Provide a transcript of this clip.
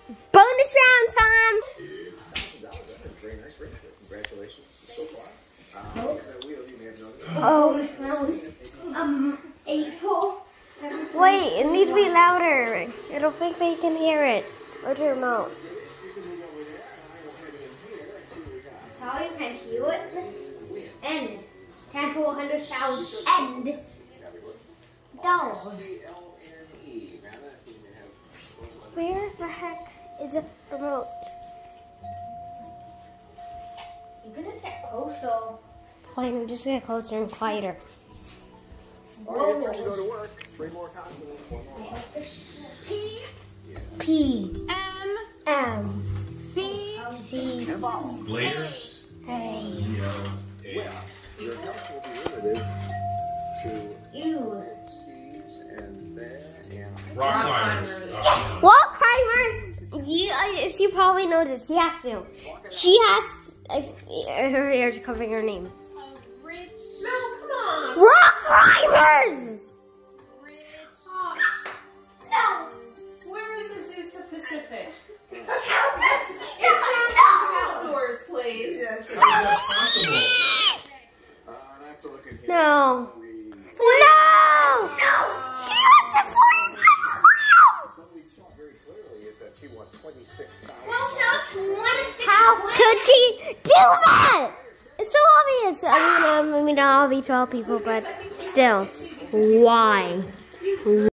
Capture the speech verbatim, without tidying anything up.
Bonus round time! Very nice race. Congratulations so far. Um, that wheel, you may have noticed. Oh, round. Um, eight, four. Wait, it needs to be louder. I don't think they can hear it. Where's your remote? So you can hear it. And ten to one hundred thousand. And dolls. Where the heck is a remote? You're gonna get closer. Fine, just get closer and quieter. All right, time to go to work. Three more consonants, one more. P. P. M. M. C. C. Layers. A. Well, your health will be limited to U. C's and there and Rock climbers. Wall climbers. You, uh, she probably knows this. She has to. She has. Uh, her ears covering her name. Rich. No, come on. Rock climbers. Rich. Oh, No. where is Azusa Pacific? Help us. It's outdoors, please. Yes, How is that possible? Uh, and I have to look in here. No. We, No. No. She has to forty-five. what we saw very clearly is that she won twenty-six thousand. How could she do that? It's so obvious. I mean, um, I mean, I'll be twelve people, but still, why?